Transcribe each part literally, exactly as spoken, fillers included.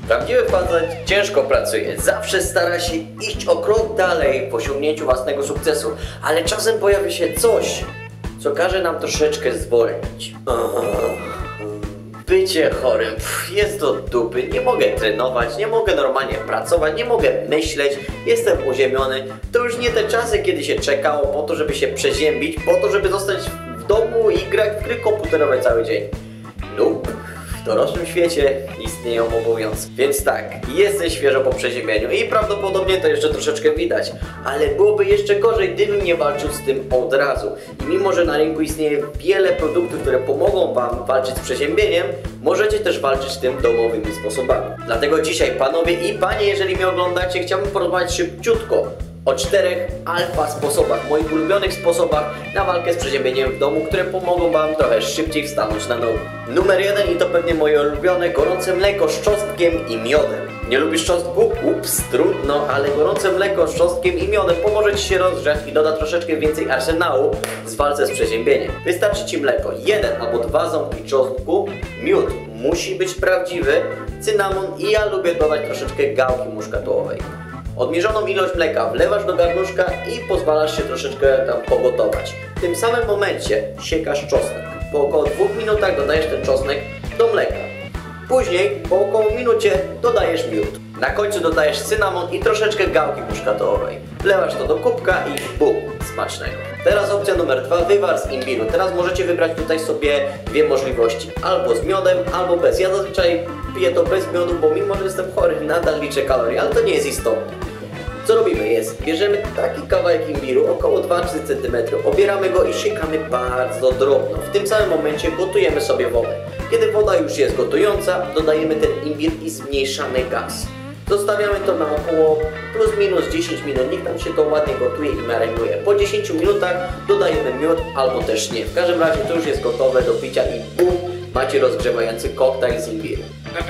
Prawdziwy facet ciężko pracuje, zawsze stara się iść o krok dalej w osiągnięciu własnego sukcesu, ale czasem pojawia się coś, co każe nam troszeczkę zwolnić. Bycie chorym, pff, jest do dupy, nie mogę trenować, nie mogę normalnie pracować, nie mogę myśleć, jestem uziemiony. To już nie te czasy, kiedy się czekało po to, żeby się przeziębić, po to, żeby zostać w domu i grać w gry komputerowe cały dzień. Nope. W dorosłym świecie istnieją obowiązki. Więc tak, jestem świeżo po przeziębieniu i prawdopodobnie to jeszcze troszeczkę widać. Ale byłoby jeszcze gorzej, gdybym nie walczył z tym od razu. I mimo, że na rynku istnieje wiele produktów, które pomogą wam walczyć z przeziębieniem, możecie też walczyć z tym domowymi sposobami. Dlatego dzisiaj, panowie i panie, jeżeli mnie oglądacie, chciałbym porozmawiać szybciutko o czterech alfa sposobach, moich ulubionych sposobach na walkę z przeziębieniem w domu, które pomogą wam trochę szybciej wstanąć na nogi. Numer jeden, i to pewnie moje ulubione, gorące mleko z czosnkiem i miodem. Nie lubisz czosnku? Ups, trudno, ale gorące mleko z czosnkiem i miodem pomoże ci się rozgrzać i doda troszeczkę więcej arsenału w walce z przeziębieniem. Wystarczy ci mleko, jeden albo dwa ząbki czosnku, miód musi być prawdziwy, cynamon i ja lubię dodać troszeczkę gałki muszkatołowej. Odmierzoną ilość mleka wlewasz do garnuszka i pozwalasz się troszeczkę tam pogotować. W tym samym momencie siekasz czosnek. Po około dwóch minutach dodajesz ten czosnek do mleka. Później, po około minucie, dodajesz miód. Na końcu dodajesz cynamon i troszeczkę gałki muszkatołowej. Wlewasz to do kubka i bum, smacznego. Teraz opcja numer dwa, wywar z imbiru. Teraz możecie wybrać tutaj sobie dwie możliwości. Albo z miodem, albo bez. Ja zazwyczaj piję to bez miodu, bo mimo, że jestem chory, nadal liczę kalorie, ale to nie jest istotne. Co robimy jest, bierzemy taki kawałek imbiru, około dwa trzy centymetry, obieramy go i siekamy bardzo drobno. W tym samym momencie gotujemy sobie wodę. Kiedy woda już jest gotująca, dodajemy ten imbir i zmniejszamy gaz. Zostawiamy to na około plus minus dziesięć minut, niech tam się to ładnie gotuje i marynuje. Po dziesięciu minutach dodajemy miód albo też nie. W każdym razie to już jest gotowe do picia i bum, macie rozgrzewający koktajl z imbiru.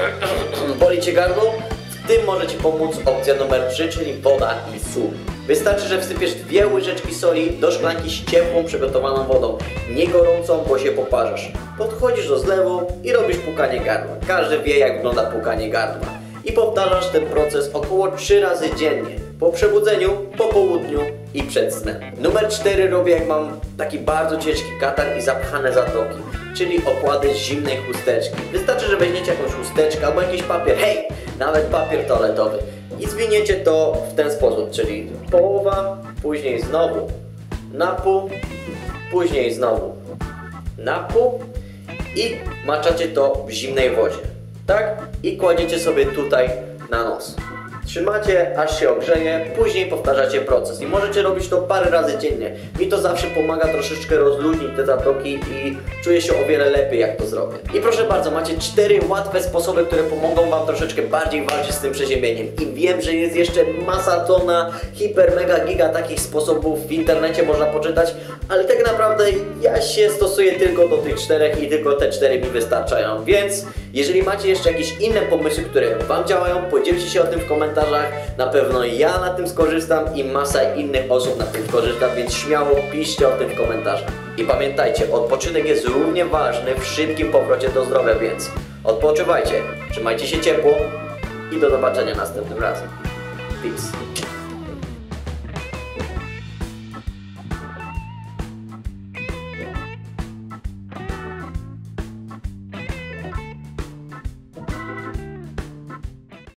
Boli cię gardło? W tym może ci pomóc opcja numer trzy, czyli woda i sól. Wystarczy, że wsypiesz dwie łyżeczki soli do szklanki z ciepłą, przygotowaną wodą. Nie gorącą, bo się poparzasz. Podchodzisz do zlewu i robisz płukanie gardła. Każdy wie, jak wygląda płukanie gardła. I powtarzasz ten proces około trzy razy dziennie. Po przebudzeniu, po południu i przed snem. Numer cztery robię, jak mam taki bardzo ciężki katar i zapchane zatoki, czyli okłady z zimnej chusteczki. Wystarczy, że weźmiecie jakąś chusteczkę albo jakiś papier, hej, nawet papier toaletowy i zwiniecie to w ten sposób, czyli połowa, później znowu na pół, później znowu na pół i maczacie to w zimnej wodzie, tak? I kładziecie sobie tutaj na nos. Trzymacie, aż się ogrzeje, później powtarzacie proces i możecie robić to parę razy dziennie. Mi to zawsze pomaga troszeczkę rozluźnić te zatoki i czuję się o wiele lepiej, jak to zrobię. I proszę bardzo, macie cztery łatwe sposoby, które pomogą wam troszeczkę bardziej walczyć z tym przeziębieniem. I wiem, że jest jeszcze masa tona, hiper, mega, giga takich sposobów w internecie można poczytać, ale tak naprawdę ja się stosuję tylko do tych czterech i tylko te cztery mi wystarczają. Więc jeżeli macie jeszcze jakieś inne pomysły, które wam działają, podzielcie się o tym w komentarzach. Na pewno ja na tym skorzystam i masa innych osób na tym skorzysta, więc śmiało piszcie o tym w komentarzach. I pamiętajcie, odpoczynek jest równie ważny w szybkim powrocie do zdrowia, więc odpoczywajcie, trzymajcie się ciepło i do zobaczenia następnym razem. Peace.